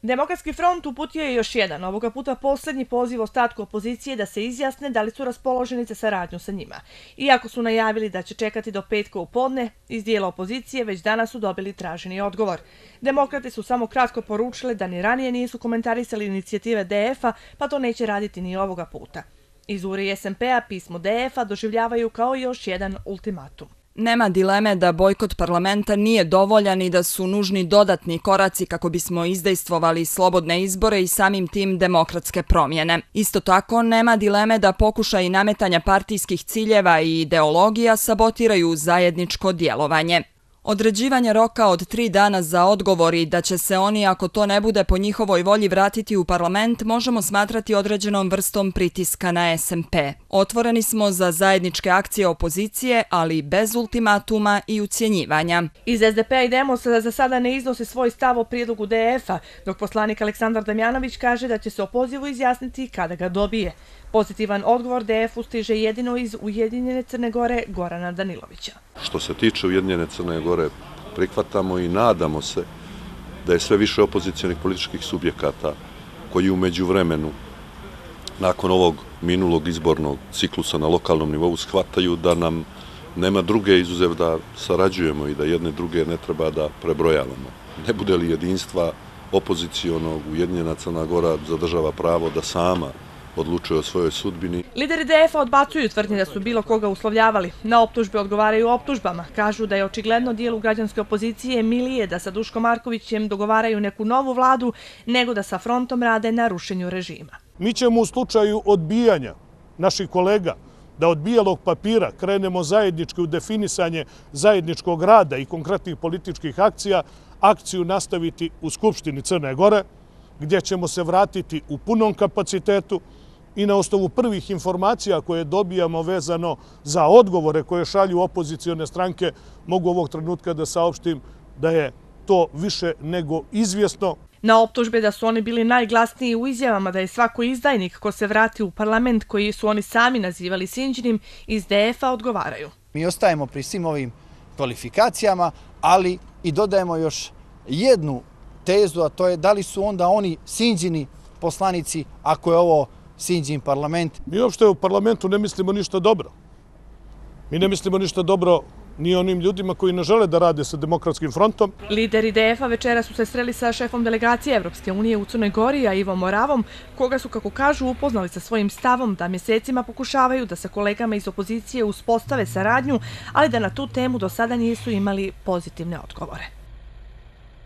Demokratski front uputio je još jedan, ovoga puta posljednji poziv ostatku opozicije da se izjasne da li su raspoloženi za saradnju sa njima. Iako su najavili da će čekati do petka u podne, iz dijela opozicije već danas su dobili traženi odgovor. Demokrati su samo kratko poručili da ni ranije nisu komentarisali inicijative DF-a, pa to neće raditi ni ovoga puta. Iz URI SMP-a pismo DF-a doživljavaju kao još jedan ultimatum. Nema dileme da bojkot parlamenta nije dovoljan i da su nužni dodatni koraci kako bismo izdejstvovali slobodne izbore i samim tim demokratske promjene. Isto tako, nema dileme da pokušaji nametanja partijskih ciljeva i ideologija sabotiraju zajedničko djelovanje. Određivanje roka od 3 dana za odgovor i da će se oni, ako to ne bude po njihovoj volji, vratiti u parlament, možemo smatrati određenom vrstom pritiska na SMP. Otvoreni smo za zajedničke akcije opozicije, ali bez ultimatuma i ucjenjivanja. Iz SDP-a i Demosa za sada ne iznose svoj stav o prijedlogu DF-a, dok poslanik Aleksandar Damjanović kaže da će se o pozivu izjasniti kada ga dobije. Pozitivan odgovor DF-u stiže jedino iz Ujedinjene Crne Gore Gorana Danilovića. Što se tiče Ujedinjene Crne Gore, prihvatamo i nadamo se da je sve više opozicionih političkih subjekata koji u međuvremenu, nakon ovog minulog izbornog ciklusa na lokalnom nivou, shvataju da nam nema druge izuzev da sarađujemo i da jedne druge ne treba da prebrojavamo. Ne bude li jedinstva opozicionog, Ujedinjena Crna Gora zadržava pravo da sama odlučuje o svojoj sudbini. Lideri DF-a odbacuju tvrdnje da su bilo koga uslovljavali. Na optužbe odgovaraju optužbama. Kažu da je očigledno dijelu građanske opozicije milije da sa Duškom Markovićem dogovaraju neku novu vladu, nego da sa frontom rade na rušenju režima. Mi ćemo u slučaju odbijanja naših kolega da od bijelog papira krenemo zajednički u definisanje zajedničkog rada i konkretnih političkih akcija, akciju nastaviti u Skupštini Crne Gore, gdje ćemo se vratiti u punom kapacitetu i na osnovu prvih informacija koje dobijamo vezano za odgovore koje šalju opozicione stranke, mogu ovog trenutka da saopštim da je to više nego izvjesno. Na optužbe da su oni bili najglasniji u izjavama da je svako izdajnik ko se vrati u parlament koji su oni sami nazivali Sinđinim, iz DF-a odgovaraju. Mi ostajemo pri svim ovim kvalifikacijama, ali i dodajemo još jednu tezu, a to je da li su onda oni Sinđini poslanici ako je ovo Sinđin parlament. Mi uopšte u parlamentu ne mislimo ništa dobro. Mi ne mislimo ništa dobro ni onim ljudima koji ne žele da rade sa Demokratskim frontom. Lideri DF-a večera su se sreli sa šefom delegacije Evropske unije u Crnoj Gori, a Ivom Moravom, koga su, kako kažu, upoznali sa svojim stavom da mjesecima pokušavaju da sa kolegama iz opozicije uspostave saradnju, ali da na tu temu do sada nisu imali pozitivne odgovore.